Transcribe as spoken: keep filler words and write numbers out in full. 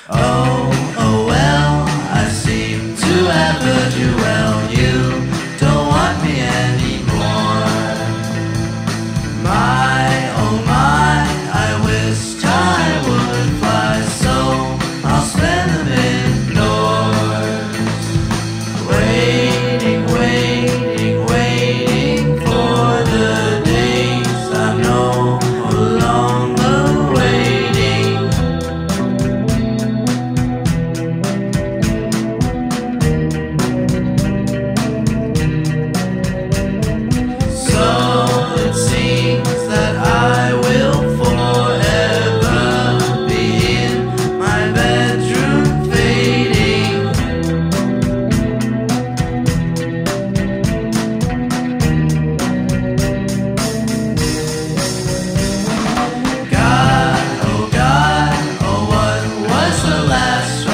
Oh, oh well, I seem to have heard you well. You don't want me anymore. My, oh my, I wish I would fly, so I'll spend them indoors. Waiting, waiting, waiting for the days I'm no longer waiting. So it seems that I will forever be in my bedroom fading. God, oh God, oh what was the last